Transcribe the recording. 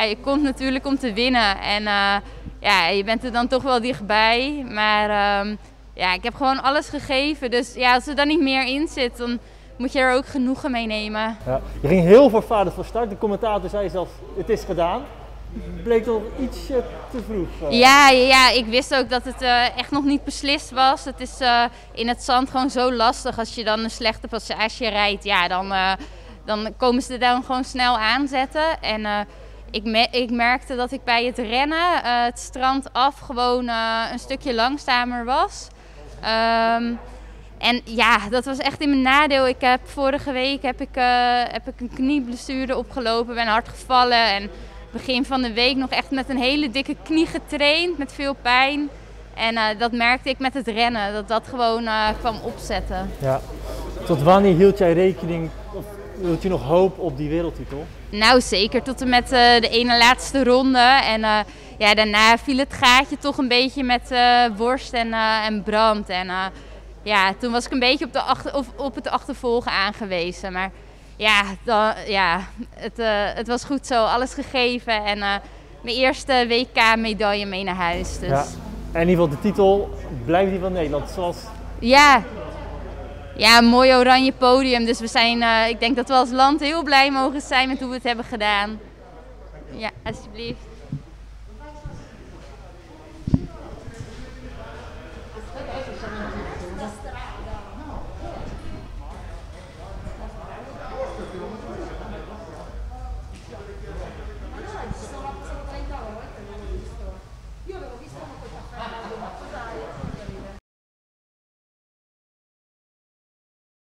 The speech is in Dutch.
ja, je komt natuurlijk om te winnen. En ja, je bent er dan toch wel dichtbij. Maar ja, ik heb gewoon alles gegeven. Dus ja, als er dan niet meer in zit, dan moet je er ook genoegen mee nemen. Ja, je ging heel voorvaardig van start. De commentator zei zelfs, het is gedaan. Bleek toch ietsje te vroeg? Ja, ik wist ook dat het echt nog niet beslist was. Het is in het zand gewoon zo lastig. Als je dan een slechte passage rijdt, ja, dan komen ze er dan gewoon snel aanzetten. En ik merkte dat ik bij het rennen het strand af gewoon een stukje langzamer was. En ja, dat was echt in mijn nadeel. Vorige week heb ik een knieblessure opgelopen, ben hard gevallen. En begin van de week nog echt met een hele dikke knie getraind, met veel pijn. En dat merkte ik met het rennen, dat gewoon kwam opzetten. Ja. Tot wanneer hield jij rekening, of hield je nog hoop op die wereldtitel? Nou zeker, tot en met de ene laatste ronde. En ja, daarna viel het gaatje toch een beetje met Worst en Brandt. En ja, toen was ik een beetje op het achtervolgen aangewezen. Maar ja, het was goed zo, alles gegeven en mijn eerste WK-medaille mee naar huis. Dus. Ja. En in ieder geval de titel blijft die van Nederland zoals... Ja, een mooi oranje podium. Dus we zijn, ik denk dat we als land heel blij mogen zijn met hoe we het hebben gedaan. Ja, alsjeblieft.